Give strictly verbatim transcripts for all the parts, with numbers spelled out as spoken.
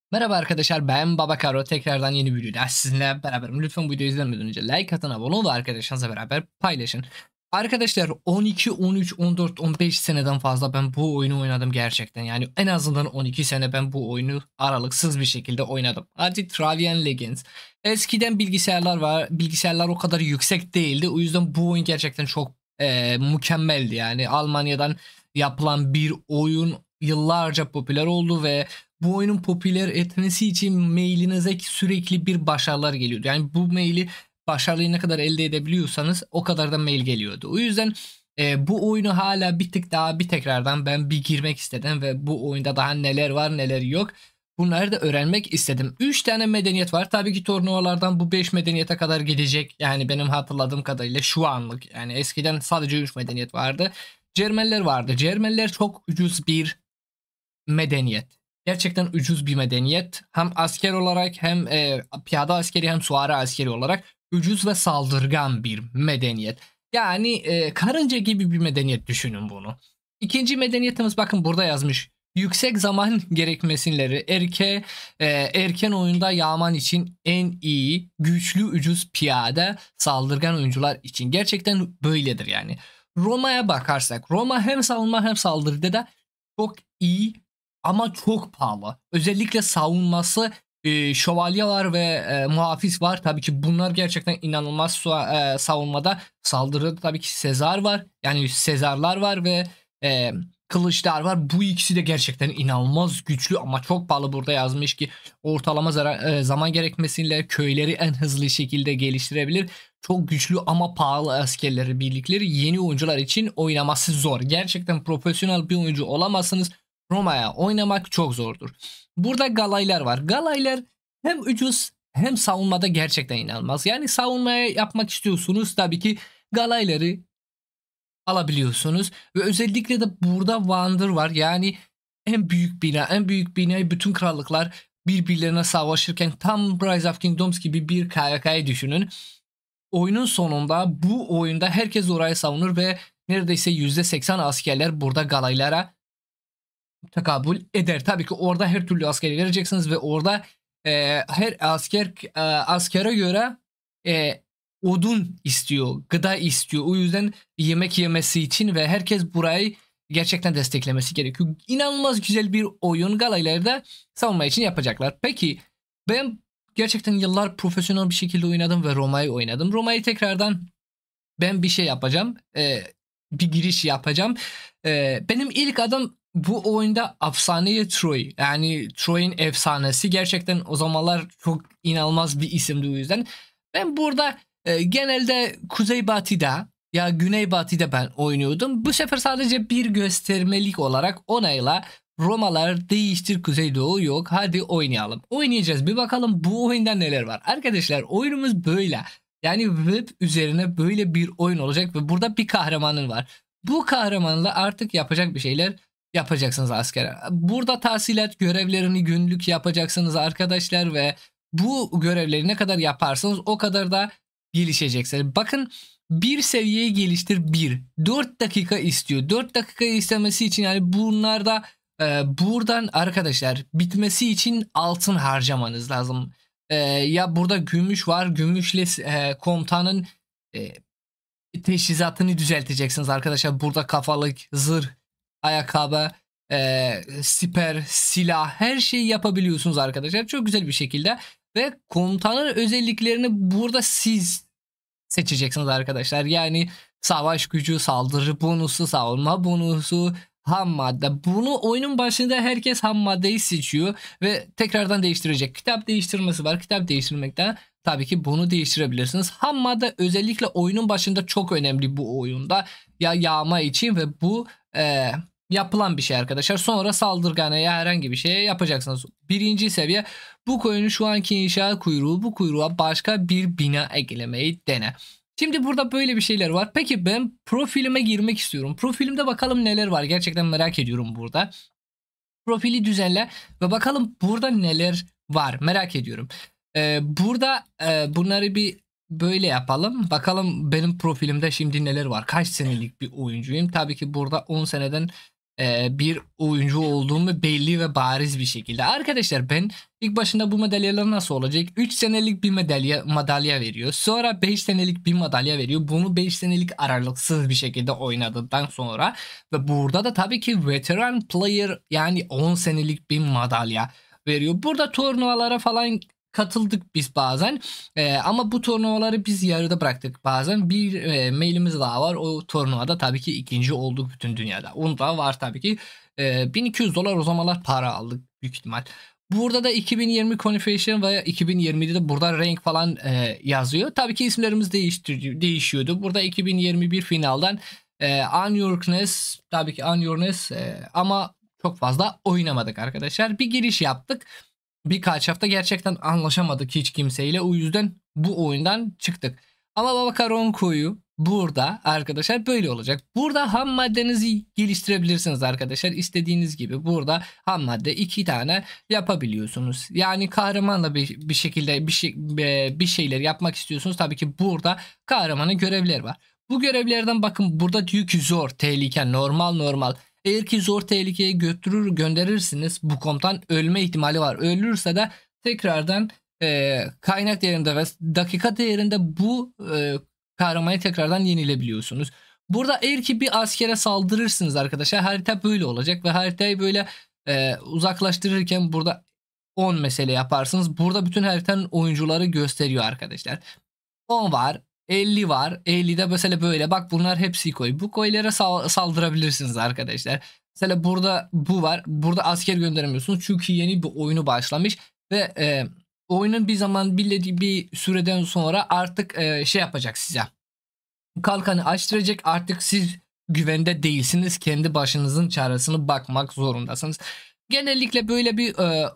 Merhaba arkadaşlar, ben Baba Karo, tekrardan yeni bir videoda sizinle beraberim. Lütfen bu videoyu izlemeden önce like atın, abone olun ve arkadaşlarınızla beraber paylaşın. Arkadaşlar on iki, on üç, on dört, on beş seneden fazla ben bu oyunu oynadım gerçekten. Yani en azından on iki sene ben bu oyunu aralıksız bir şekilde oynadım. Hadi Travian Legends. Eskiden bilgisayarlar var. Bilgisayarlar o kadar yüksek değildi. O yüzden bu oyun gerçekten çok e, mükemmeldi. Yani Almanya'dan yapılan bir oyun yıllarca popüler oldu ve bu oyunun popüler etmesi için mailinize sürekli bir başarılar geliyordu. Yani bu maili başarıyı ne kadar elde edebiliyorsanız o kadar da mail geliyordu. O yüzden e, bu oyunu hala bir tık daha bir tekrardan ben bir girmek istedim ve bu oyunda daha neler var neler yok. Bunları da öğrenmek istedim. üç tane medeniyet var. Tabii ki turnuvalardan bu beş medeniyete kadar gidecek. Yani benim hatırladığım kadarıyla şu anlık. Yani eskiden sadece üç medeniyet vardı. Cermenler vardı. Cermenler çok ucuz bir medeniyet. Gerçekten ucuz bir medeniyet. Hem asker olarak hem e, piyade askeri hem süvari askeri olarak ucuz ve saldırgan bir medeniyet. Yani e, karınca gibi bir medeniyet düşünün bunu. İkinci medeniyetimiz bakın burada yazmış. Yüksek zaman gerekmesinleri erke e, erken oyunda yağman için en iyi, güçlü, ucuz piyade, saldırgan oyuncular için. Gerçekten böyledir yani. Roma'ya bakarsak Roma hem savunma hem saldırıda da çok iyi ama çok pahalı. Özellikle savunması e, şövalye var ve e, muhafız var. Tabii ki bunlar gerçekten inanılmaz su- e, savunmada. Saldırıda tabii ki Sezar var. Yani Sezarlar var ve e, kılıçlar var. Bu ikisi de gerçekten inanılmaz güçlü ama çok pahalı. Burada yazmış ki ortalama zara- e, zaman gerekmesiyle köyleri en hızlı şekilde geliştirebilir. Çok güçlü ama pahalı askerleri, birlikleri yeni oyuncular için oynaması zor. Gerçekten profesyonel bir oyuncu olamazsınız. Roma'ya oynamak çok zordur. Burada galaylar var. Galaylar hem ucuz hem savunmada gerçekten inanılmaz. Yani savunmaya yapmak istiyorsunuz tabii ki galayları alabiliyorsunuz. Ve özellikle de burada Wander var. Yani en büyük bina, en büyük binayı bütün krallıklar birbirlerine savaşırken tam Rise of Kingdoms gibi bir K V K'yı düşünün. Oyunun sonunda bu oyunda herkes orayı savunur ve neredeyse yüzde seksen askerler burada galaylara tekabül eder. Tabii ki orada her türlü askeri vereceksiniz ve orada e, her asker e, askere göre e, odun istiyor, gıda istiyor. O yüzden yemek yemesi için ve herkes burayı gerçekten desteklemesi gerekiyor. İnanılmaz güzel bir oyun Galaylar'da savunma için yapacaklar. Peki ben gerçekten yıllar profesyonel bir şekilde oynadım ve Roma'yı oynadım. Roma'yı tekrardan ben bir şey yapacağım. E, bir giriş yapacağım. E, benim ilk adım bu oyunda efsaneyi Troy. Yani Troy'un efsanesi. Gerçekten o zamanlar çok inanılmaz bir isimdi o yüzden. Ben burada e, genelde Kuzeybatı'da ya Güneybatı'da ben oynuyordum. Bu sefer sadece bir göstermelik olarak onayla Romalar değiştir Kuzeydoğu yok. Hadi oynayalım. Oynayacağız. Bir bakalım bu oyunda neler var. Arkadaşlar oyunumuz böyle. Yani web üzerine böyle bir oyun olacak ve burada bir kahramanın var. Bu kahramanla artık yapacak bir şeyler yapacaksınız askere. Burada tahsilat görevlerini günlük yapacaksınız arkadaşlar ve bu görevleri ne kadar yaparsanız o kadar da gelişeceksiniz. Bakın bir seviyeyi geliştir bir. dört dakika istiyor. dört dakika istemesi için yani bunlarda e, buradan arkadaşlar bitmesi için altın harcamanız lazım. Ee, ya burada gümüş var. Gümüşle e, komutanın e, teçhizatını düzelteceksiniz arkadaşlar. Burada kafalık, zırh, ayakkabı, e, siper, silah her şeyi yapabiliyorsunuz arkadaşlar. Çok güzel bir şekilde. Ve komutanın özelliklerini burada siz seçeceksiniz arkadaşlar. Yani savaş gücü, saldırı bonusu, savunma bonusu, ham madde. Bunu oyunun başında herkes ham maddeyi seçiyor ve tekrardan değiştirecek. Kitap değiştirmesi var. Kitap değiştirmekten tabii ki bunu değiştirebilirsiniz. Ham madde özellikle oyunun başında çok önemli bu oyunda. Ya yağma için ve bu e, yapılan bir şey arkadaşlar. Sonra saldırganaya herhangi bir şeye yapacaksınız. Birinci seviye bu koyunun şu anki inşa kuyruğu, bu kuyruğa başka bir bina eklemeyi dene. Şimdi burada böyle bir şeyler var. Peki ben profilime girmek istiyorum. Profilimde bakalım neler var. Gerçekten merak ediyorum burada. Profili düzenle ve bakalım burada neler var. Merak ediyorum. Ee, burada e, bunları bir böyle yapalım. Bakalım benim profilimde şimdi neler var. Kaç senelik bir oyuncuyum. Tabii ki burada on seneden e, bir oyuncu olduğumu belli ve bariz bir şekilde. Arkadaşlar ben ilk başında bu madalyalar nasıl olacak? üç senelik bir madalya madalya veriyor. Sonra beş senelik bir madalya veriyor. Bunu beş senelik aralıksız bir şekilde oynadıktan sonra ve burada da tabii ki veteran player yani on senelik bir madalya veriyor. Burada turnuvalara falan katıldık biz bazen. Ee, ama bu turnuvaları biz yarıda bıraktık bazen. Bir e, mailimiz daha var. O turnuvada tabii ki ikinci olduk bütün dünyada. Onu da var tabii ki. Ee, bin iki yüz dolar o zamanlar para aldık büyük ihtimal. Burada da iki bin yirmi Qualification ve iki bin yirmide de burada rank falan e, yazıyor. Tabii ki isimlerimiz değişti, değişiyordu. Burada iki bin yirmi bir finalden e, Unyourness tabii ki Unyourness e, ama çok fazla oynamadık arkadaşlar. Bir giriş yaptık. Birkaç hafta gerçekten anlaşamadık hiç kimseyle. O yüzden bu oyundan çıktık. Ama Babacar koyu burada arkadaşlar böyle olacak. Burada ham maddenizi geliştirebilirsiniz arkadaşlar. İstediğiniz gibi burada ham madde iki tane yapabiliyorsunuz. Yani kahramanla bir, bir şekilde bir, şey, bir şeyler yapmak istiyorsunuz. Tabii ki burada kahramanın görevleri var. Bu görevlerden bakın burada diyor ki zor, tehlike, normal normal. Eğer ki zor tehlikeye götürür gönderirsiniz bu komutan ölme ihtimali var. Ölürse de tekrardan e, kaynak değerinde ve dakika değerinde bu e, kahramanı tekrardan yenilebiliyorsunuz. Burada eğer ki bir askere saldırırsınız arkadaşlar harita böyle olacak ve haritayı böyle e, uzaklaştırırken burada on mesele yaparsınız. Burada bütün haritanın oyuncuları gösteriyor arkadaşlar. on var. elli var. ellide mesela böyle. Bak bunlar hepsi koy. Bu koylara sal- saldırabilirsiniz arkadaşlar. Mesela burada bu var. Burada asker gönderemiyorsunuz. Çünkü yeni bir oyunu başlamış. Ve e, oyunun bir zaman bildiği bir süreden sonra artık e, şey yapacak size. Kalkanı açtıracak. Artık siz güvende değilsiniz. Kendi başınızın çaresine bakmak zorundasınız. Genellikle böyle bir e,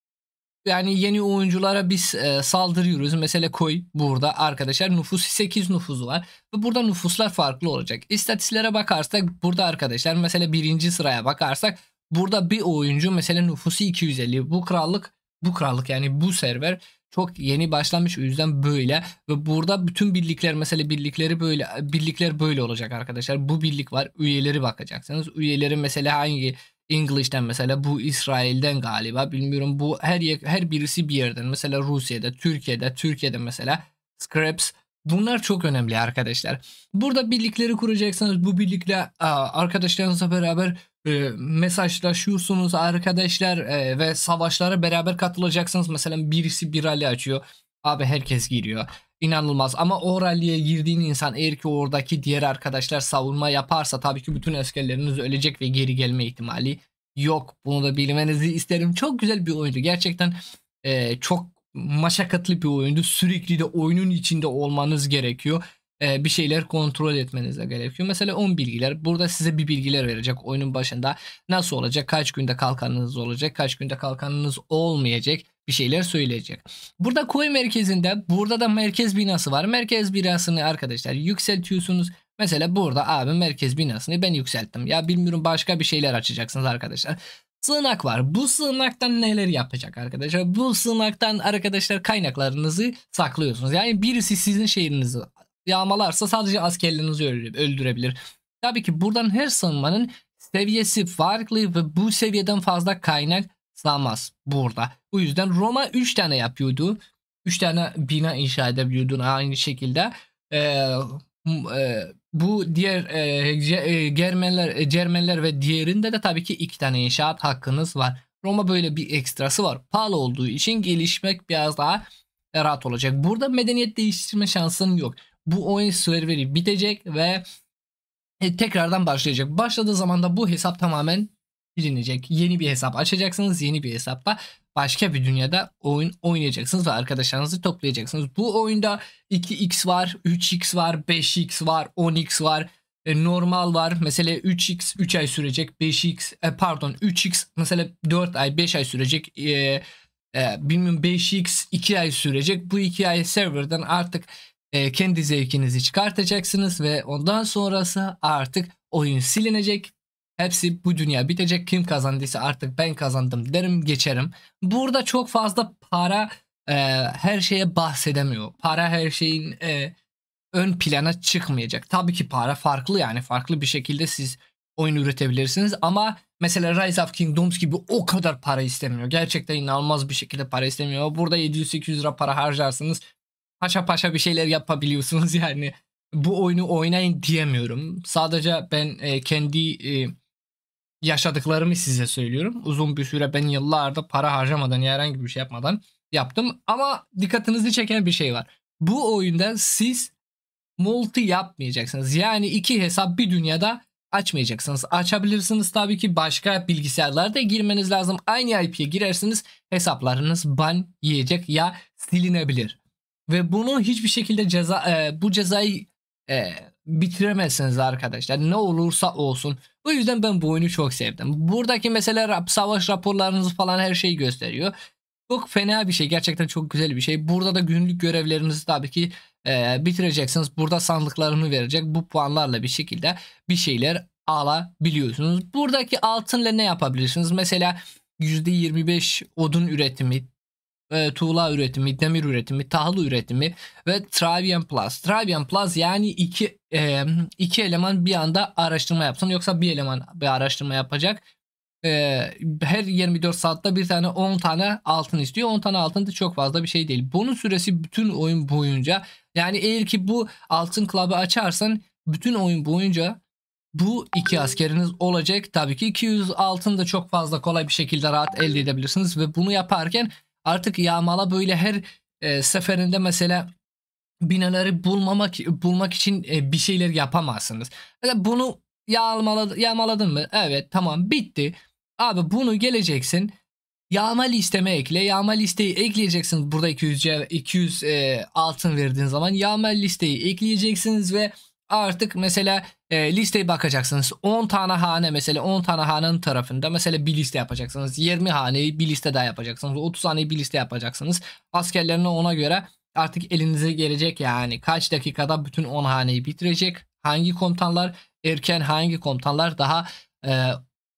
yani yeni oyunculara biz e, saldırıyoruz. Mesela koy burada arkadaşlar nüfus sekiz nüfusu var. Ve burada nüfuslar farklı olacak. İstatistiklere bakarsak burada arkadaşlar mesela birinci sıraya bakarsak burada bir oyuncu mesela nüfusu iki yüz elli. Bu krallık bu krallık yani bu server çok yeni başlamış o yüzden böyle ve burada bütün birlikler mesela birlikleri böyle birlikler böyle olacak arkadaşlar. Bu birlik var. Üyeleri bakacaksınız. Üyeleri mesela hangi English'ten mesela bu İsrail'den galiba bilmiyorum bu her her birisi bir yerden mesela Rusya'da, Türkiye'de, Türkiye'de mesela Scraps bunlar çok önemli arkadaşlar. Burada birlikleri kuracaksınız. Bu birlikle arkadaşlarınızla beraber e, mesajlaşıyorsunuz arkadaşlar e, ve savaşlara beraber katılacaksınız. Mesela birisi bir rally açıyor. Abi herkes giriyor. İnanılmaz ama o rally'e girdiğin insan eğer ki oradaki diğer arkadaşlar savunma yaparsa tabii ki bütün askerleriniz ölecek ve geri gelme ihtimali yok. Bunu da bilmenizi isterim. Çok güzel bir oyundu. Gerçekten e, çok maşakkatli bir oyundu. Sürekli de oyunun içinde olmanız gerekiyor. E, bir şeyler kontrol etmeniz de gerekiyor. Mesela on bilgiler. Burada size bir bilgiler verecek oyunun başında. Nasıl olacak? Kaç günde kalkanınız olacak? Kaç günde kalkanınız olmayacak? Bir şeyler söyleyecek. Burada koy merkezinde burada da merkez binası var. Merkez binasını arkadaşlar yükseltiyorsunuz. Mesela burada abi merkez binasını ben yükselttim. Ya bilmiyorum başka bir şeyler açacaksınız arkadaşlar. Sığınak var. Bu sığınaktan neler yapacak arkadaşlar? Bu sığınaktan arkadaşlar kaynaklarınızı saklıyorsunuz. Yani birisi sizin şehrinizi yağmalarsa sadece askerlerinizi öldürebilir. Tabii ki buradan her sığınmanın seviyesi farklı ve bu seviyeden fazla kaynak sığmaz burada. Bu yüzden Roma üç tane yapıyordu. üç tane bina inşa edebiliyordu aynı şekilde. Ee, e, bu diğer e, Germenler, Cermenler ve diğerinde de tabii ki iki tane inşaat hakkınız var. Roma böyle bir ekstrası var. Pahalı olduğu için gelişmek biraz daha rahat olacak. Burada medeniyet değiştirme şansın yok. Bu oyun serveri bitecek ve e, tekrardan başlayacak. Başladığı zaman da bu hesap tamamen silinecek. Yeni bir hesap açacaksınız. Yeni bir hesapla başka bir dünyada oyun oynayacaksınız ve arkadaşlarınızı toplayacaksınız. Bu oyunda iki x var, üç x var, beş x var, on x var. E, normal var. Mesela üç x üç ay sürecek. beş x e, pardon üç x mesela dört ay beş ay sürecek. E, e, bilmiyorum beş x iki ay sürecek. Bu iki ay serverden artık e, kendi zevkinizi çıkartacaksınız ve ondan sonrası artık oyun silinecek. Hepsi bu dünya bitecek. Kim kazandıysa artık ben kazandım derim geçerim. Burada çok fazla para e, her şeye bahsedemiyor. Para her şeyin e, ön plana çıkmayacak. Tabii ki para farklı yani farklı bir şekilde siz oyun üretebilirsiniz. Ama mesela Rise of Kingdoms gibi o kadar para istemiyor. Gerçekten inanılmaz bir şekilde para istemiyor. Burada yedi yüz sekiz yüz lira para harcarsınız. Paşa paşa bir şeyler yapabiliyorsunuz yani. Bu oyunu oynayın diyemiyorum. Sadece ben e, kendi e, yaşadıklarımı size söylüyorum. Uzun bir süre ben yıllardır para harcamadan, herhangi bir şey yapmadan yaptım. Ama dikkatinizi çeken bir şey var. Bu oyunda siz multi yapmayacaksınız. Yani iki hesap bir dünyada açmayacaksınız. Açabilirsiniz tabii ki, başka bilgisayarlarda girmeniz lazım. Aynı I P'ye girersiniz, hesaplarınız ban yiyecek ya silinebilir. Ve bunu hiçbir şekilde ceza e, bu cezayı e, bitiremezsiniz arkadaşlar. Ne olursa olsun. O yüzden ben bu oyunu çok sevdim. Buradaki mesela savaş raporlarınızı falan her şeyi gösteriyor. Çok fena bir şey. Gerçekten çok güzel bir şey. Burada da günlük görevlerinizi tabii ki e, bitireceksiniz. Burada sandıklarını verecek. Bu puanlarla bir şekilde bir şeyler alabiliyorsunuz. Buradaki altınla ne yapabilirsiniz? Mesela yüzde yirmi beş odun üretimi, e, tuğla üretimi, demir üretimi, tahıl üretimi ve Travian Plus. Travian Plus yani iki e, iki eleman bir anda araştırma yapsın, yoksa bir eleman bir araştırma yapacak. E, her yirmi dört saatte bir tane on tane altın istiyor. on tane altın da çok fazla bir şey değil. Bonus süresi bütün oyun boyunca, yani eğer ki bu altın club'ı açarsan bütün oyun boyunca bu iki askeriniz olacak. Tabii ki iki yüz altın da çok fazla kolay bir şekilde rahat elde edebilirsiniz ve bunu yaparken artık yağmala böyle her e, seferinde mesela binaları bulmamak bulmak için e, bir şeyler yapamazsınız. Yani bunu yağmaladı, yağmaladın mı? Evet, tamam, bitti. Abi bunu geleceksin. Yağma listeme ekle. Yağma listeyi ekleyeceksiniz. Burada iki yüz, iki yüz e, altın verdiğin zaman yağma listeyi ekleyeceksiniz ve artık mesela e, listeye bakacaksınız. on tane hane, mesela on tane hanenin tarafında mesela bir liste yapacaksınız. yirmi haneyi bir liste daha yapacaksınız. otuz haneyi bir liste yapacaksınız. Askerlerini ona göre artık elinize gelecek, yani kaç dakikada bütün on haneyi bitirecek. Hangi komutanlar erken, hangi komutanlar daha e,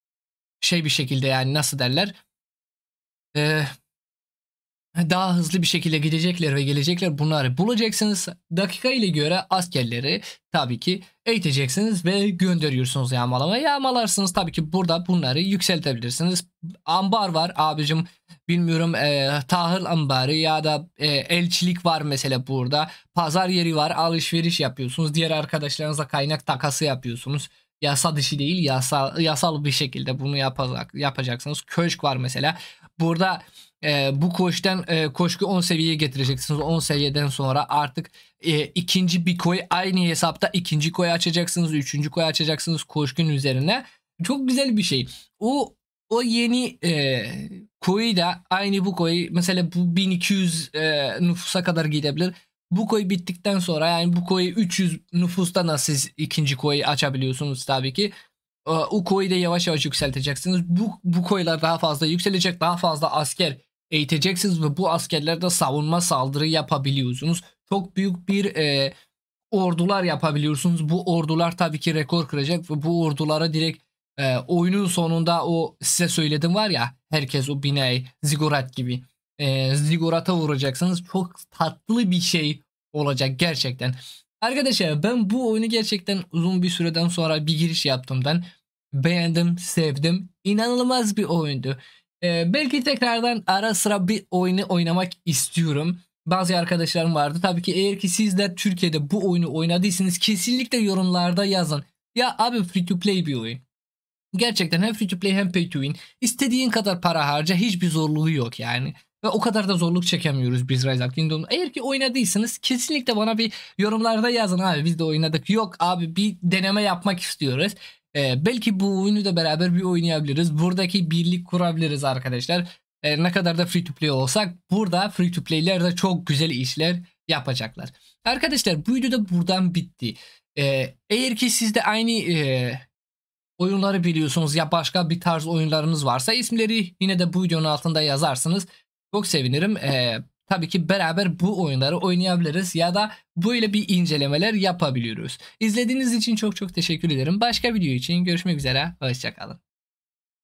şey bir şekilde, yani nasıl derler, e, daha hızlı bir şekilde gidecekler ve gelecekler, bunları bulacaksınız. Dakika ile göre askerleri tabii ki eğiteceksiniz ve gönderiyorsunuz yağmalamaya. Yağmalarsınız tabii ki, burada bunları yükseltebilirsiniz. Ambar var abicim, bilmiyorum, e, tahıl ambarı ya da e, elçilik var mesela burada. Pazar yeri var, alışveriş yapıyorsunuz. Diğer arkadaşlarınızla kaynak takası yapıyorsunuz. Yasa dışı değil, yasal, yasal bir şekilde bunu yapacak, yapacaksınız. Köşk var mesela. Burada e, bu koştan e, koşku on seviyeye getireceksiniz. on seviyeden sonra artık e, ikinci bir koy, aynı hesapta ikinci koy açacaksınız. Üçüncü koy açacaksınız koşkun üzerine. Çok güzel bir şey. O o yeni e, koyu da aynı bu koyu mesela bu bin iki yüz e, nüfusa kadar gidebilir. Bu koy bittikten sonra, yani bu koyu üç yüz nüfusta nasıl siz ikinci koyu açabiliyorsunuz tabii ki. O koyu da yavaş yavaş yükselteceksiniz. Bu, bu koylar daha fazla yükselecek. Daha fazla asker eğiteceksiniz ve bu askerlerde savunma saldırı yapabiliyorsunuz. Çok büyük bir e, ordular yapabiliyorsunuz. Bu ordular tabii ki rekor kıracak ve bu ordulara direkt e, oyunun sonunda o size söyledim var ya, herkes o binayı zigorat gibi e, zigorata vuracaksınız. Çok tatlı bir şey olacak gerçekten. Arkadaşlar ben bu oyunu gerçekten uzun bir süreden sonra bir giriş yaptığımdan beğendim, sevdim. İnanılmaz bir oyundu. Ee, belki tekrardan ara sıra bir oyunu oynamak istiyorum. Bazı arkadaşlarım vardı. Tabii ki eğer ki siz de Türkiye'de bu oyunu oynadıysanız kesinlikle yorumlarda yazın. Ya abi, free to play bir oyun. Gerçekten hem free to play hem pay to win. İstediğin kadar para harca, hiçbir zorluğu yok yani. Ve o kadar da zorluk çekemiyoruz biz Rise of Kingdoms. Eğer ki oynadıysanız kesinlikle bana bir yorumlarda yazın abi, biz de oynadık. Yok abi, bir deneme yapmak istiyoruz. Ee, belki bu oyunu da beraber bir oynayabiliriz. Buradaki birlik kurabiliriz arkadaşlar. Ee, ne kadar da free to play olsak burada free to play'ler de çok güzel işler yapacaklar. Arkadaşlar bu video da buradan bitti. Ee, eğer ki siz de aynı e, oyunları biliyorsunuz ya başka bir tarz oyunlarınız varsa isimleri yine de bu videonun altında yazarsınız. Çok sevinirim. Ee, tabii ki beraber bu oyunları oynayabiliriz ya da böyle bir incelemeler yapabiliyoruz. İzlediğiniz için çok çok teşekkür ederim. Başka video için görüşmek üzere. Hoşçakalın.